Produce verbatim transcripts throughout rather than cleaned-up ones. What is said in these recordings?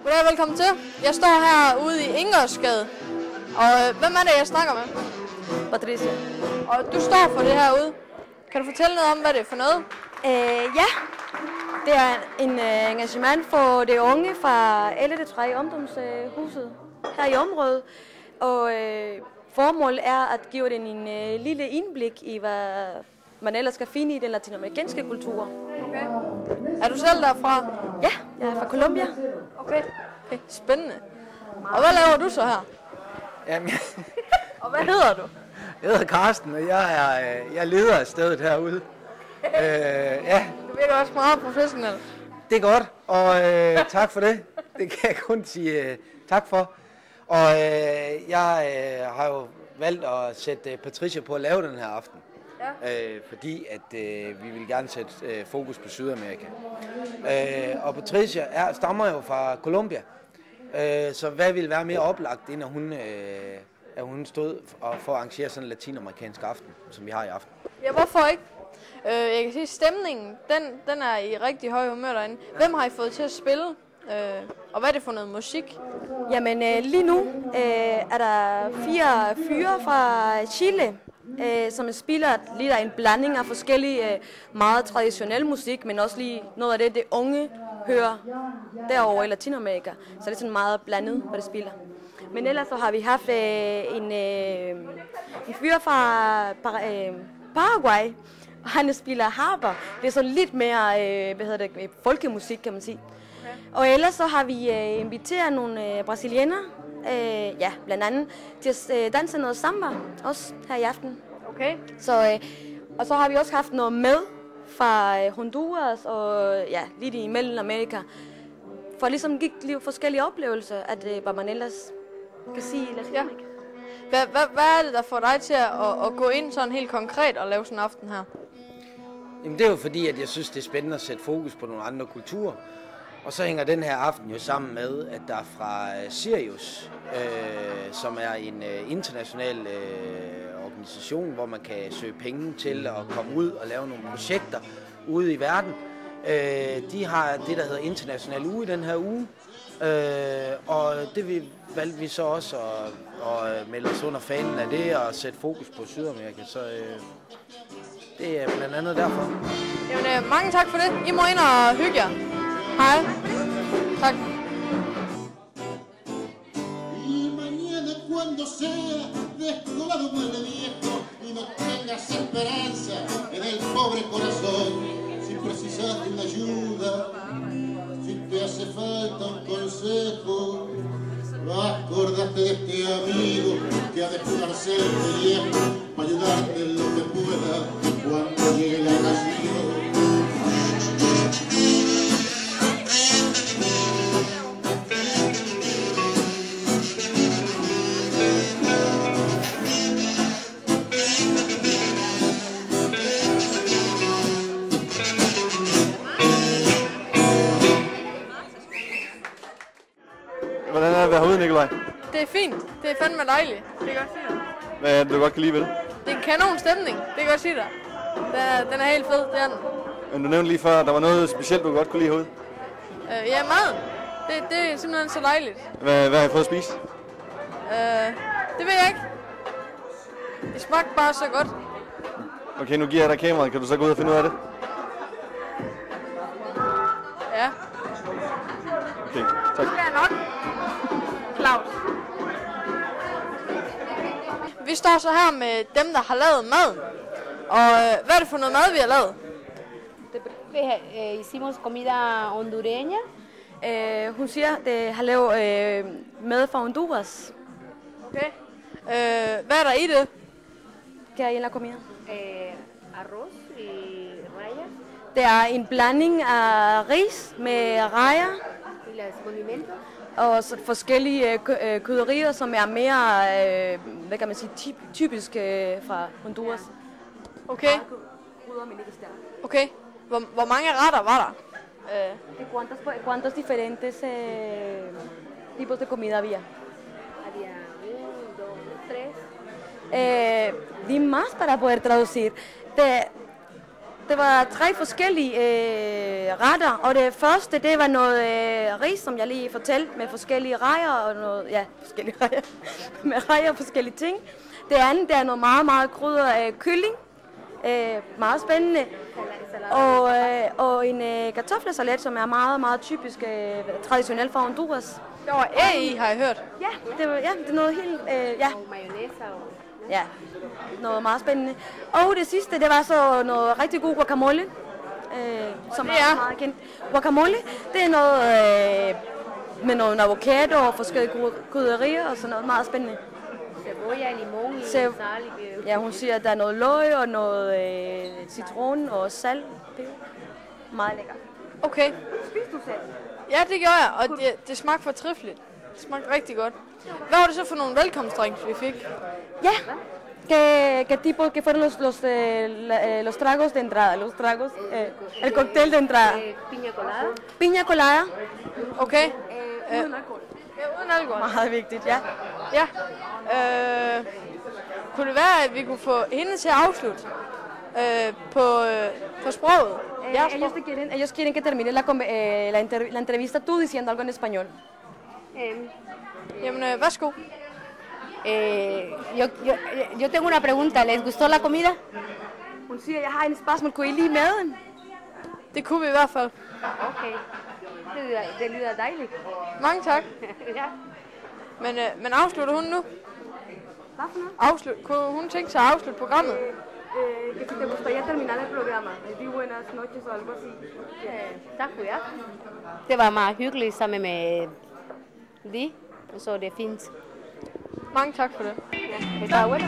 Goddag, velkommen til. Jeg står herude i Ingårdsgade. Og øh, hvem er det, jeg snakker med? Patricia. Og du står for det herude. Kan du fortælle noget om, hvad det er for noget? Øh, ja, det er en uh, engagement for de unge fra alle de tre ungdomshuset her i området. Og øh, formålet er at give dem en uh, lille indblik i, hvad man ellers skal finde i den latinamerikanske kultur. Okay. Er du selv derfra? Ja, jeg er fra Colombia. Okay. Okay, spændende. Og hvad laver du så her? Jamen, jeg, Og hvad hedder du? jeg hedder Carsten, og jeg er, jeg er leder af stedet herude. øh, ja, Du virker også meget professionel. det er godt, og øh, tak for det. Det kan jeg kun sige øh, tak for. Og øh, jeg øh, har jo valgt at sætte øh, Patricia på at lave den her aften. Ja. Øh, fordi at øh, vi vil gerne sætte øh, fokus på Sydamerika. Øh, og Patricia er, stammer jo fra Colombia. Øh, så hvad ville være mere oplagt, end at hun, øh, at hun stod for, for at arrangere sådan en latinamerikansk aften, som vi har i aften? Ja, hvorfor ikke? Øh, jeg kan sige, stemningen, den, den er i rigtig høj humør derinde. Hvem har I fået til at spille? Øh, og hvad er det for noget musik? Jamen øh, lige nu øh, er der fire fyre fra Chile, øh, som spiller lidt af en blanding af forskellige øh, meget traditionel musik, men også lige noget af det, det unge hører derovre i Latinamerika. Så det er sådan meget blandet, hvad det spiller. Men ellers så har vi haft øh, en, øh, en fyr fra Par- øh, Paraguay, og han spiller harper. Det er så lidt mere øh, hvad hedder det, folkemusik, kan man sige. Og ellers så har vi øh, inviteret nogle øh, brasilianere, øh, ja, blandt andet, til at øh, danse noget samba, også her i aften. Okay. Så, øh, og så har vi også haft noget med fra øh, Honduras og ja, lidt i Mellemamerika, for ligesom at give forskellige oplevelser, at øh, hvad man ellers kan sige i Latinamerika. Hvad, hvad, hvad er det, der får dig til at, at, at gå ind sådan helt konkret og lave sådan en aften her? Jamen det er jo fordi, at jeg synes, det er spændende at sætte fokus på nogle andre kulturer. Og så hænger den her aften jo sammen med, at der fra Sirius, øh, som er en øh, international øh, organisation, hvor man kan søge penge til at komme ud og lave nogle projekter ude i verden. Øh, de har det, der hedder International Uge i den her uge, øh, og det vi, valgte vi så også at, at melde os under fanen af det og sætte fokus på Sydamerika. Så øh, det er blandt andet derfor. Jamen, øh, mange tak for det. I må ind og hygge jer. Hej. Tak. Y mañana cuando sea descolado muere viejo y no tengas esperanza en el pobre corazón. Si precisas de una ayuda, si te hace falta un consejo, acordate de este amigo que ha de jugarse el viejo para ayudarte en lo que pueda cuando llegue la ocasión. Hvordan er det at være herude, Nikolaj? Det er fint. Det er fandme dejligt. Det kan jeg godt sige dig. Hvad er det, du godt kan lide ved det? Det er en kanon stemning. Det kan jeg godt sige dig. Den er, den er helt fed, det er den. Men du nævnte lige før, at der var noget specielt, du godt kunne lide herude. Øh, ja, mad. Det, det er simpelthen så dejligt. Hvad, hvad har I fået at spise? Øh, det ved jeg ikke. Det smagte bare så godt. Okay, nu giver jeg dig kameraet. Kan du så gå ud og finde ud af det? Ja. Okay, tak. Det er nok. Claus. Vi står så her med dem, der har lavet mad. Og øh, hvad er det for noget mad, vi har lavet? Eh, hicimos comida hondureña. Øh, hun siger, det har lavet øh, mad fra Honduras. Okay. Øh, hvad er der i det? ¿Qué hay en la comida? Eh, arroz y raya Det er en blanding af ris med rejer y los condimentos. og så forskellige øh, kø- øh, krydderier, som er mere, øh, hvad kan man sige, typ, typisk øh, fra Honduras. Okay. Okay. Hvor, hvor mange retter var der? Øh, ¿Y cuántos, cuántos diferentes eh, tipos de comida había? Había uno, dos, tres. Eh, di más para poder traducir. De, det var tre forskellige øh, retter, og det første, det var noget øh, ris, som jeg lige fortalte, med forskellige rejer og noget, ja, forskellige rejer, med rejer og forskellige ting. Det andet, det er noget meget, meget krydder af kylling, øh, meget spændende, og, øh, og en øh, kartoffelsalat, som er meget, meget typisk øh, traditionelt fra Honduras. Der var æg i, har jeg hørt. Ja, det, var, ja, det er noget helt, øh, ja. Og mayonnaise og... Ja, noget meget spændende. Og det sidste, det var så noget rigtig god guacamole, øh, som det er er? meget kendt. Guacamole, det er noget øh, med noget avocado og forskellige krydderier og sådan noget meget spændende. Cebolla, limon, Se- sal. Ja, hun siger, at der er noget løg og noget øh, citron og salt. Det er meget lækkert. Okay. Spiste du selv? Ja, det gjorde jeg, og det, det smagte fortræffeligt. Det smagte rigtig godt. Hvad var det så for nogle velkomstdrinks, vi fik? Ja. ¿Qué, qué tipo, qué fueron los, los, eh, la- eh, los tragos de entrada? Los tragos, eh, el cóctel de entrada. Eh, piña colada. Piña colada. Okay. Eh, uden alkohol. Ja, uden alkohol. Meget vigtigt, ja. Ja. Øh, kunne det være, at vi kunne få hende til at afslutte øh, på, øh, på sproget? Eh, Ja, ellos, te quieren, ellos quieren que termine la, conve- eh, la, inter- la entrevista tú diciendo algo en español. Em, Jamen, øh, værsgo. eh, yo, yo, yo tengo una pregunta. ¿Les gustó la comida? Hun siger, jeg har en spørgsmål, kunne I lide maden? Det kunne vi i hvert fald. Okay. Det lyder, det lyder dejligt. Mange tak. Ja. Men, øh, men afslutter hun nu? Hvad for noget? Afslut. Kunne hun tænke sig at afslutte programmet? Eh, que si te gustaría terminar el programa. Di buenas noches o algo así. Eh, tak for jer. Det var meget hyggeligt sammen med de, så det er fint. Mange tak for det. Ja, det var bueno.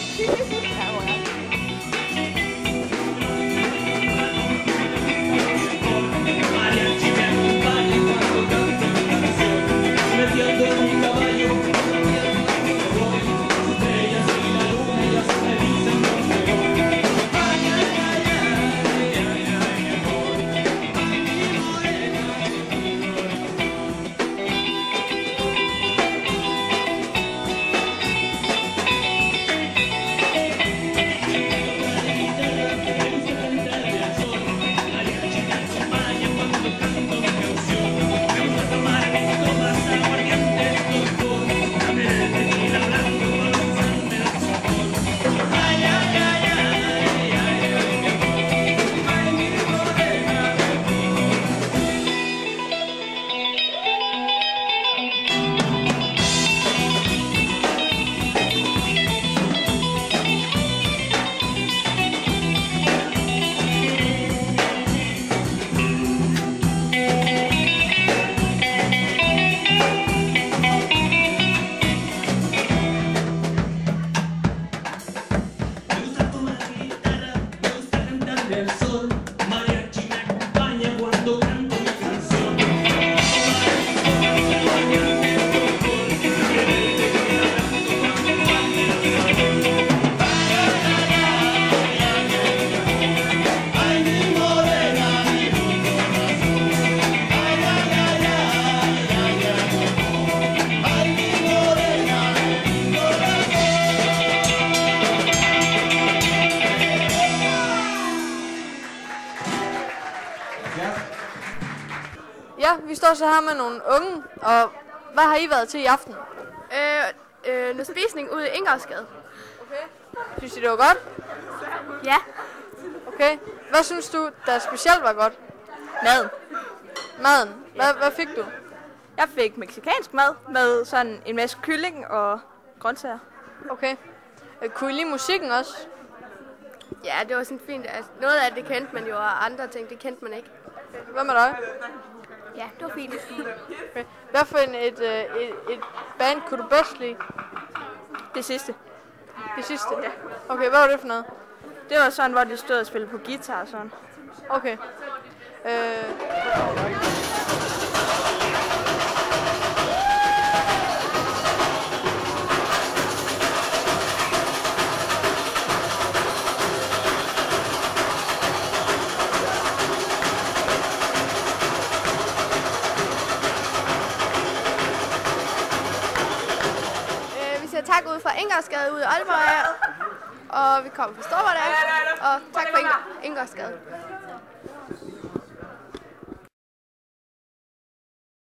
Ja, vi står så her med nogle unge, og hvad har I været til i aften? Øh, øh, noget spisning ude i Ingolfsgade. Okay. Synes I, det var godt? Ja. Okay. Hvad synes du, der specielt var godt? Mad. Maden. Hvad, hvad fik du? Jeg fik mexicansk mad med sådan en masse kylling og grøntsager. Okay. Øh, Kunne I lide musikken også? Ja, det var sådan fint. Altså, noget af det kendte man jo, og andre ting, det kendte man ikke. Hvad med dig? Ja, det var fint. Okay. Hvad for en, et, øh, et, et band kunne du bedst lide? Det sidste. Det sidste? Ja. Okay, hvad var det for noget? Det var sådan, hvor de stod og spillede på guitar og sådan. Okay. Øh, Øh, vi ser tak ud fra Ingolfsgade ude i Aalborg, og vi kommer fra Storborg, og tak for Ingolfsgade.